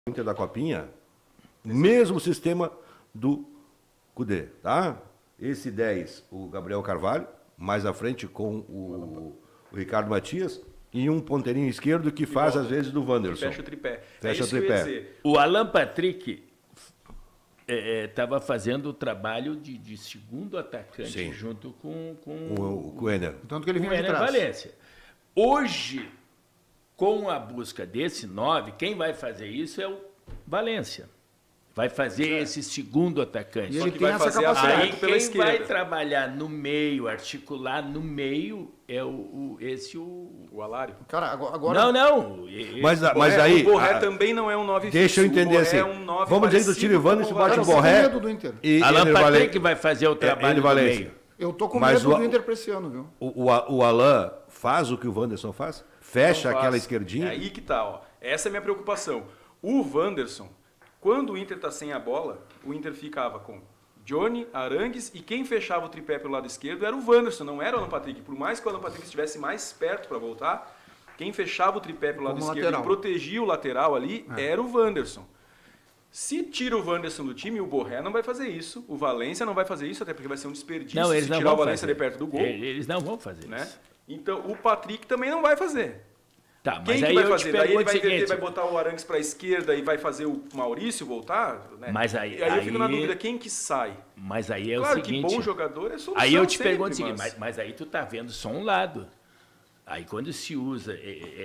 Inter da Copinha, mesmo sistema do Cudê, tá? Esse 10, o Gabriel Carvalho, mais à frente com o Ricardo Matias, e um ponteirinho esquerdo que faz, às vezes, do Wanderson. Fecha o tripé. Fecha o tripé. O Alan Patrick estava fazendo o trabalho de segundo atacante. Sim. Junto com o Ener. Tanto que ele vinha de trás. Valência. Hoje, com a busca desse 9, quem vai fazer isso é o Valência. Vai fazer esse segundo atacante. E ele tem essa capacidade. Aí quem vai trabalhar no meio, articular no meio, é o Alário. Cara, agora... Não. Mas aí... O Borré também não é um 9 Deixa eu entender assim. É um 9 vamos dizer do time Wanderson, bate o Borré. E Alan Patrick vai fazer o trabalho no meio. Eu tô com medo do Inter pra esse ano, viu? O Alan faz o que o Wanderson faz? Fecha aquela esquerdinha? É aí que tá, ó. Essa é a minha preocupação. O Wanderson, quando o Inter tá sem a bola, o Inter ficava com Johnny, Arangues, e quem fechava o tripé pelo lado esquerdo era o Wanderson, não era o Alan Patrick. Por mais que o Alan Patrick estivesse mais perto para voltar, quem fechava o tripé pelo lado esquerdo e protegia o lateral ali era o Wanderson. Se tira o Wanderson do time, o Borré não vai fazer isso, o Valência não vai fazer isso, até porque vai ser um desperdício se tirar o Valência de perto do gol. Eles não vão fazer isso. Então, o Patrick também não vai fazer. Tá, mas quem aí vai eu fazer? te Daí ele pergunto vai botar o Arangues para a esquerda e vai fazer o Maurício voltar? Né? Mas aí eu fico na dúvida, quem que sai? Mas aí é claro o seguinte... que bom jogador é solução. Aí eu te sempre, pergunto o seguinte, mas aí tu tá vendo só um lado. Aí quando se usa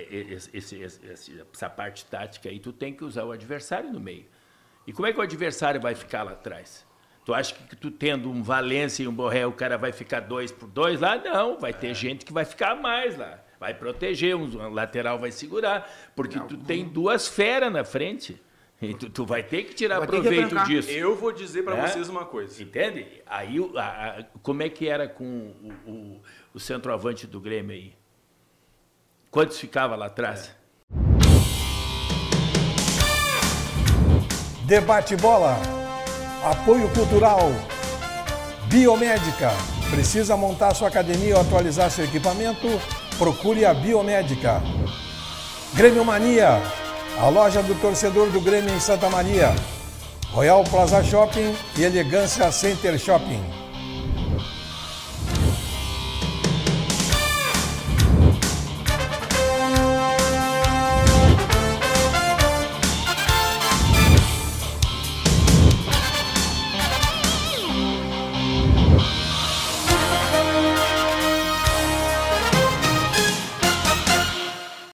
essa parte tática aí, tu tem que usar o adversário no meio. E como é que o adversário vai ficar lá atrás? Tu acha que tu tendo um Valência e um Borré, o cara vai ficar 2 por 2 lá? Não, vai ter gente que vai ficar mais lá. Vai proteger, um lateral vai segurar, porque tu tem duas feras na frente. E tu vai ter que tirar proveito disso. Eu vou dizer para vocês uma coisa. Entende? Aí, como é que era com o centroavante do Grêmio aí? Quantos ficava lá atrás? Debate Bola. Apoio Cultural. Biomédica. Precisa montar sua academia ou atualizar seu equipamento? Procure a Biomédica. Grêmio Mania. A loja do torcedor do Grêmio em Santa Maria. Royal Plaza Shopping e Elegância Center Shopping.